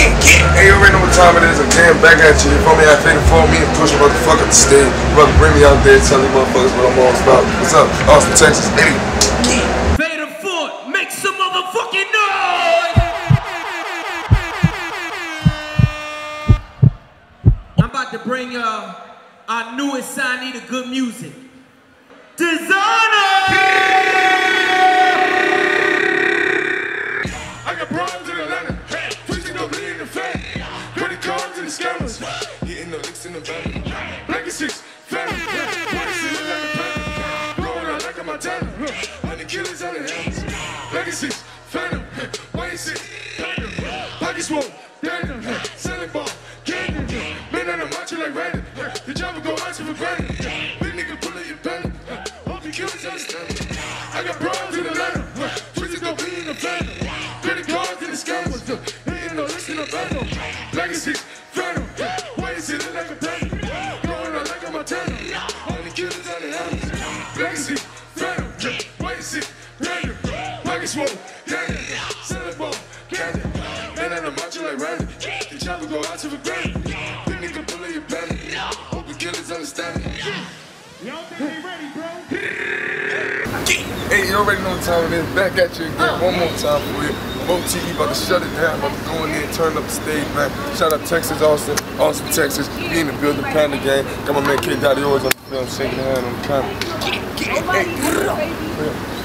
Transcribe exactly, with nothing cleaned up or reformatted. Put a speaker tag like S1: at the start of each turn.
S1: Hey, you already know what time it is. Again, back at you. You feel me? I faded for me and push a motherfucker to stay. Brother, bring me out there and tell these motherfuckers what I'm all about. What's up? Austin, Texas. Hey.
S2: Vader Fort, make some motherfucking noise! I'm about to bring uh, our newest signee to good music. Designer!
S3: I got problems in Atlanta. Preaching don't bleed in the fan. Credit cards and the scammers. Getting the licks in the van. Black and six, family. White city like a panther. Blowing out like a Montana. Honey killers out of hands. Black and six, phantom. White city, panther. Pocket swole, Daniel. Selling ball, candy. Man out of macho like Randy. The job will go out you for granted. Big nigga pull up your belly. Hope you killers understand me. I got problems in Atlanta. Preaching don't bleed in the van. Credit cards and the scammers. Hitting the licks in the van. Black and six, phantom. White city like a panther. Blowing out like a Montana. Honey killers out of hands. Black and six, phantom. White city, panther. Pocket swole, Daniel. Selling ball, candy. Man out of macho like Randy. The job will go out you for granted. Big nigga pull up your belly. Hope the killers understand me.
S4: Y'all think they ready, bro?
S1: Hey, you already know what time it is. Back at you again. One more time for you. Mo T E about to shut it down. About to go in there and turn up the stage, man. Shout out Texas, Austin. Austin, Texas. Be in the building, Panda Gang. Got my man K Daddy always on the film, shaking the hand on the camera. Hey.